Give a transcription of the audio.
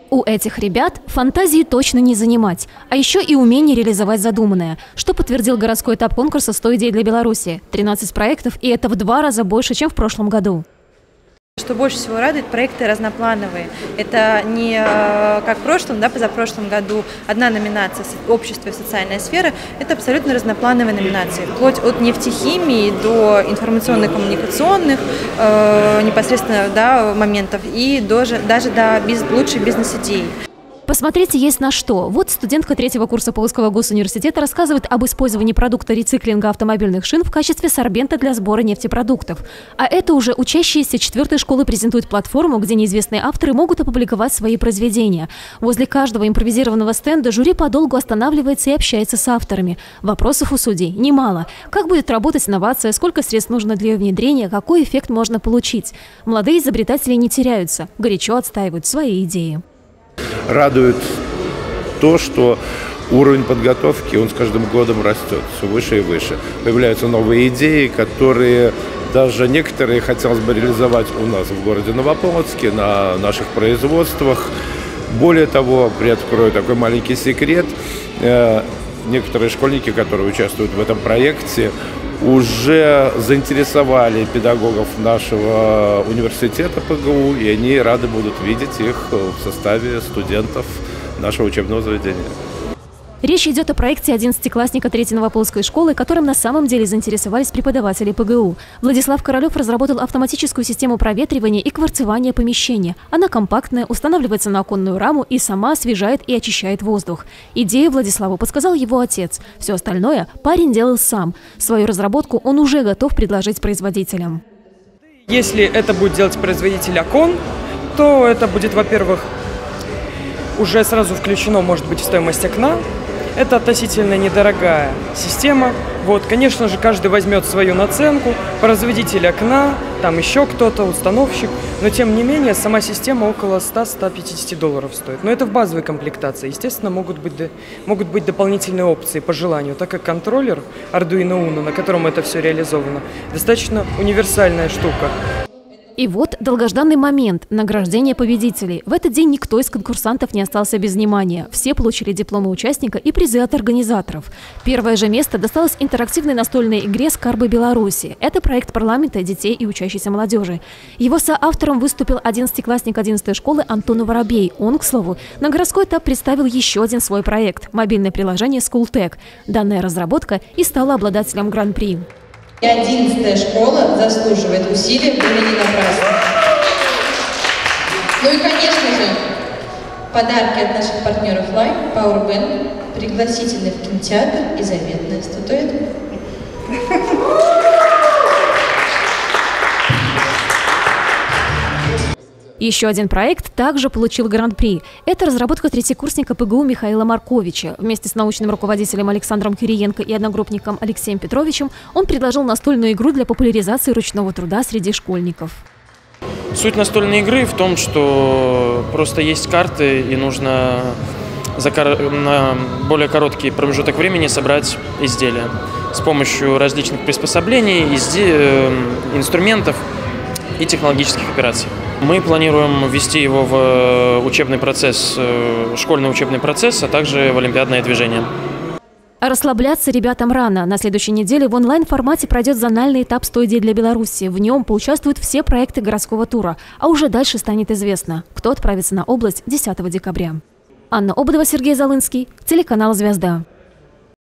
У этих ребят фантазии точно не занимать, а еще и умение реализовать задуманное, что подтвердил городской этап конкурса «100 идей для Беларуси». 13 проектов, и это в 2 раза больше, чем в прошлом году. Что больше всего радует, проекты разноплановые. Это не как в прошлом, позапрошлом году одна номинация «Общество и социальная сфера». Это абсолютно разноплановые номинации, вплоть от нефтехимии до информационно-коммуникационных непосредственно моментов и даже до лучших бизнес-идей. Посмотрите, есть на что. Вот студентка 3-го курса Полоцкого госуниверситета рассказывает об использовании продукта рециклинга автомобильных шин в качестве сорбента для сбора нефтепродуктов. А это уже учащиеся 4-й школы презентуют платформу, где неизвестные авторы могут опубликовать свои произведения. Возле каждого импровизированного стенда жюри подолгу останавливается и общается с авторами. Вопросов у судей немало. Как будет работать инновация, сколько средств нужно для ее внедрения, какой эффект можно получить. Молодые изобретатели не теряются, горячо отстаивают свои идеи. Радует то, что уровень подготовки, он с каждым годом растет все выше и выше. Появляются новые идеи, которые даже некоторые хотелось бы реализовать у нас в городе Новополоцке, на наших производствах. Более того, приоткрою такой маленький секрет. Некоторые школьники, которые участвуют в этом проекте, уже заинтересовали педагогов нашего университета ПГУ, и они рады будут видеть их в составе студентов нашего учебного заведения. Речь идет о проекте 11-классника 3-й Новополоцкой школы, которым на самом деле заинтересовались преподаватели ПГУ. Владислав Королев разработал автоматическую систему проветривания и кварцевания помещения. Она компактная, устанавливается на оконную раму и сама освежает и очищает воздух. Идею Владиславу подсказал его отец. Все остальное парень делал сам. Свою разработку он уже готов предложить производителям. Если это будет делать производитель окон, то это будет, во-первых, уже сразу включено, может быть, в стоимость окна. Это относительно недорогая система. Конечно же, каждый возьмет свою наценку, производитель окна, там еще кто-то, установщик. Но, тем не менее, сама система около $100–150 стоит. Но это в базовой комплектации. Естественно, могут быть дополнительные опции по желанию, так как контроллер Arduino Uno, на котором это все реализовано, достаточно универсальная штука. И вот долгожданный момент – награждение победителей. В этот день никто из конкурсантов не остался без внимания. Все получили дипломы участника и призы от организаторов. Первое же место досталось интерактивной настольной игре «Скарбы Беларуси». Это проект парламента детей и учащейся молодежи. Его соавтором выступил 11-классник 11-й школы Антон Воробей. Он, к слову, на городской этап представил еще один свой проект – мобильное приложение «Скултек». Данная разработка и стала обладателем гран-при. И 11-я школа заслуживает усилий, были не напрасны. Ну и, конечно же, подарки от наших партнеров Live, Powerbank, пригласительный в кинотеатр и заветная статуэтка. Еще один проект также получил гран-при. Это разработка третьекурсника ПГУ Михаила Марковича. Вместе с научным руководителем Александром Кириенко и одногруппником Алексеем Петровичем он предложил настольную игру для популяризации ручного труда среди школьников. Суть настольной игры в том, что просто есть карты, и нужно на более короткий промежуток времени собрать изделия с помощью различных приспособлений, инструментов и технологических операций. Мы планируем ввести его в учебный процесс, школьный учебный процесс, а также в олимпиадное движение. А расслабляться ребятам рано. На следующей неделе в онлайн-формате пройдет зональный этап «100 идей для Беларуси». В нем поучаствуют все проекты городского тура. А уже дальше станет известно, кто отправится на область 10 декабря. Анна Ободова, Сергей Залынский, телеканал «Звезда».